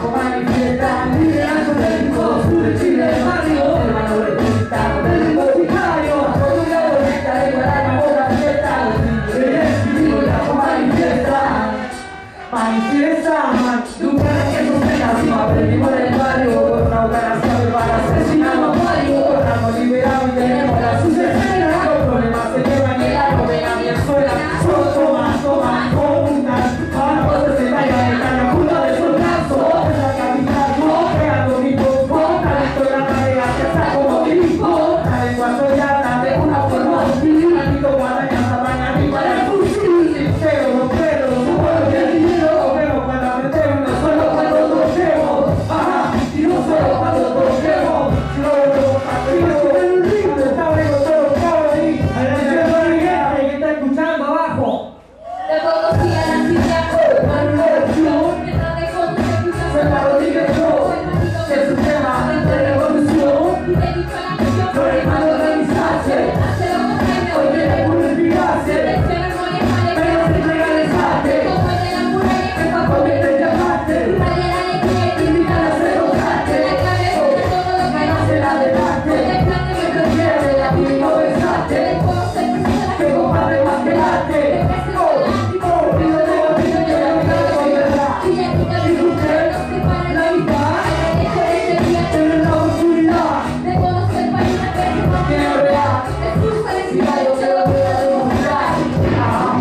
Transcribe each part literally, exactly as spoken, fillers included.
trabajo manifiestan, liderazgo del tipo sur de Chile, el barrio, hermano del pintado, del ritmo sicario, con un lado de la igualdad, la fiesta, el espíritu del trabajo manifiestan, manifiestan, nunca que sostenga, si no aprendimos del barrio, por una operación para asesinar a Mario, corramos liberado y tenemos la sucesión, los problemas se llevan y la novena mi escuela, solo toman, toman, conjuntan, ahora pues se vaya de caña, junta de soldazo, en la capital, no, pegando mi voz, talento la tarea, que está como tipo, la lengua sollada de una forma hostil, un ratito guadaña, sabaña, ni para el fusil, sincero, los pelos, los suelos y el dinero, vemos cuando aprendemos, no solo cuando toquemos, ajá, y no solo cuando toquemos, sino luego partidos, el ritmo, está bueno, todo cabe ahí, a la izquierda de mi gente que está escuchando abajo. Te conocía la ciudad, Manuel Revolución, mientras de cómo se escucha Suena Rodríguez Show, que es un tema de revolución, y te dicho la misión, por el mal de organizarse, hace lo contrario, hoy viene por inspirarse, selecciona no es mal, pero se entrega el desastre, como el de la muralla, el papel de llamarte, nadie la alegría y invitan a hacer los la artes, clave de todo lo que ganas el adelante, el plan de que te pierde la vida y no besaste, que comparte más que el arte, oh, oh, y no tengo que que la vida es verdad, y usted, la mitad, pero en la oscuridad, de conocer país que es real, y vaya que la voy a demostrar, ah,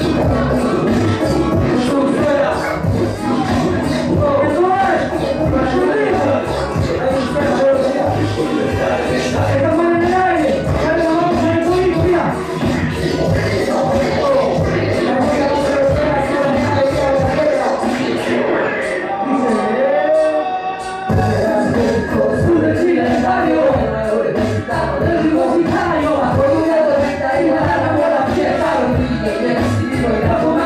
Suceda, oh, eso es, para su vida, ahí está, estamos en el aire, ya le vamos a la policía. Del ritmo sicario, bajo un dedo de caída, la bola fiesta, los niños y el espíritu del trabajo